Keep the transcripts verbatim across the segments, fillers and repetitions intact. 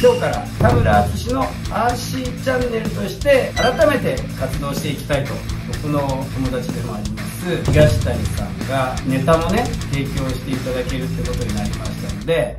今日から田村淳の アーシー チャンネルとして改めて活動していきたいと、僕の友達でもあります東谷さんがネタもね提供していただけるってことになりましたので、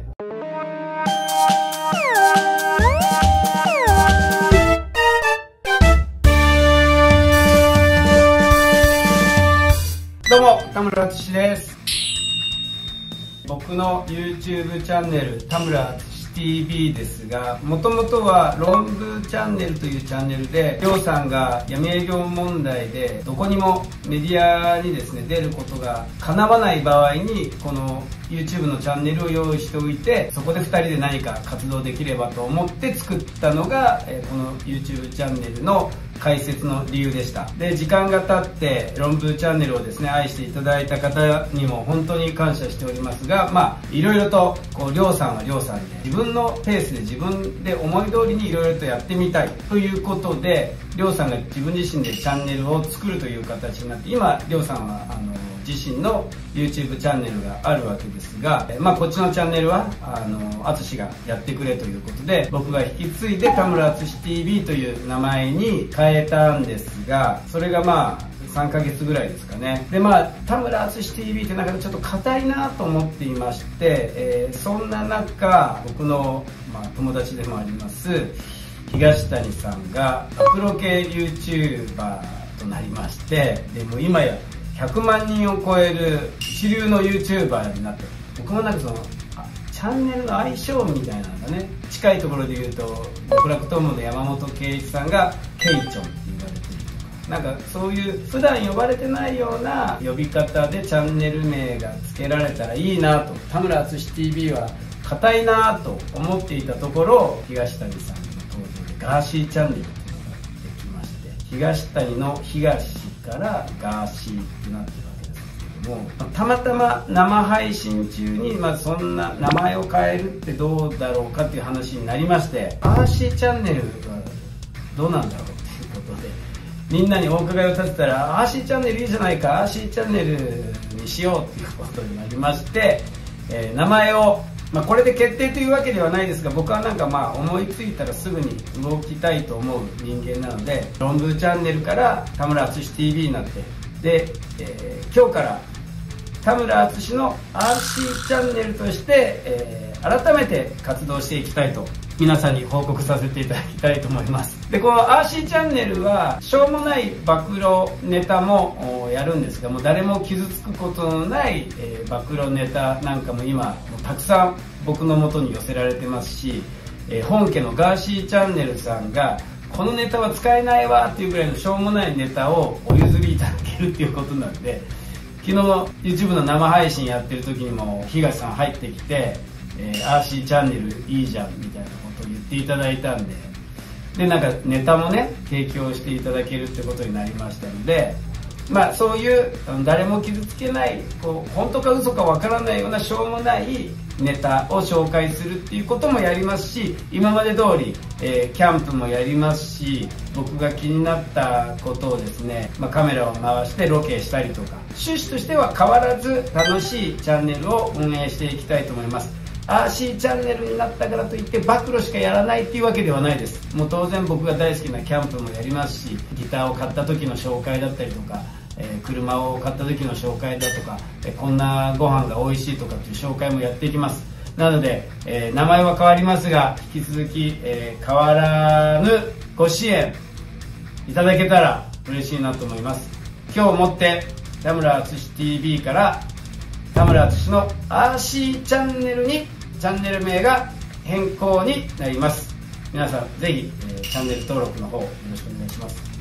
どうも田村淳です。僕の YouTube チャンネル田村淳 ティーブイ ですが、もともとはロンブチャンネルというチャンネルで、りょうさんが闇営業問題でどこにもメディアにですね出ることが叶わない場合にこの YouTube のチャンネルを用意しておいて、そこでふたりで何か活動できればと思って作ったのが、えー、この YouTube チャンネルの開設の理由でした。で、時間が経ってロンブチャンネルをですね愛していただいた方にも本当に感謝しておりますが、まあいろいろとこうりょうさんはりょうさんで自分のペースで自分で思い通りにいろいろとやってみたいということで、りょうさんが自分自身でチャンネルを作るという形になって、今りょうさんはあの自身の YouTube チャンネルがあるわけですが、まあ、こっちのチャンネルはあの淳がやってくれということで、僕が引き継いで田村淳 ティーブイ という名前に変えたんですが、それがまあさんかげつぐらいですかね。で、まあ田村淳 ティーブイ ってなんかちょっと硬いなと思っていまして、えー、そんな中僕の、まあ、友達でもあります東谷さんがアプロ系 YouTuber となりまして、でも今やひゃくまんにんを超える一流の YouTuber になって、僕もなんかそのチャンネルの相性みたいなのがね、近いところで言うと極楽とんぼの山本圭一さんがケイチョンって言われてるとか、なんかそういう普段呼ばれてないような呼び方でチャンネル名が付けられたらいいなと、田村淳 ティーブイ は硬いなと思っていたところ、東谷さんの登場でガーシーチャンネルっていうのができまして、東谷の東からガーシーってなってるわけですけども、たまたま生配信中に、まあ、そんな名前を変えるってどうだろうかっていう話になりまして、アーシーチャンネルはどうなんだろうっていうことでみんなにお伺いを立てたら、アーシーチャンネルいいじゃないか、アーシーチャンネルにしようっていうことになりまして、えー、名前をまあこれで決定というわけではないですが、僕はなんかまあ思いついたらすぐに動きたいと思う人間なので、ロンブチャンネルから田村淳 ティーブイ になって、で、えー、今日から田村淳の アーシー チャンネルとして、えー、改めて活動していきたいと皆さんに報告させていただきたいと思います。で、この アーシー チャンネルはしょうもない暴露ネタもやるんですが、もう誰も傷つくことのない、えー、暴露ネタなんかも今もうたくさん僕の元に寄せられてますし、えー、本家のガーシーチャンネルさんがこのネタは使えないわっていうぐらいのしょうもないネタをお譲りいただけるっていうことなんで、昨日 YouTube の生配信やってる時にも東さん入ってきて、えー、アーシー チャンネルいいじゃんみたいなことを言っていただいたんで、でなんかネタもね提供していただけるってことになりましたので、まあそういう誰も傷つけない、こう本当か嘘かわからないようなしょうもないネタを紹介するっていうこともやりますし、今まで通り、えー、キャンプもやりますし、僕が気になったことをですね、まあ、カメラを回してロケしたりとか、趣旨としては変わらず楽しいチャンネルを運営していきたいと思います。アーシー チャンネルになったからといって暴露しかやらないっていうわけではないです。もう当然僕が大好きなキャンプもやりますし、ギターを買った時の紹介だったりとか、えー、車を買った時の紹介だとか、えー、こんなご飯が美味しいとかっていう紹介もやっていきます。なので、えー、名前は変わりますが引き続き、えー、変わらぬご支援いただけたら嬉しいなと思います。今日をもって田村淳 ティーブイ から田村淳の アーシー チャンネルにチャンネル名が変更になります。皆さんぜひ、えー、チャンネル登録の方よろしくお願いします。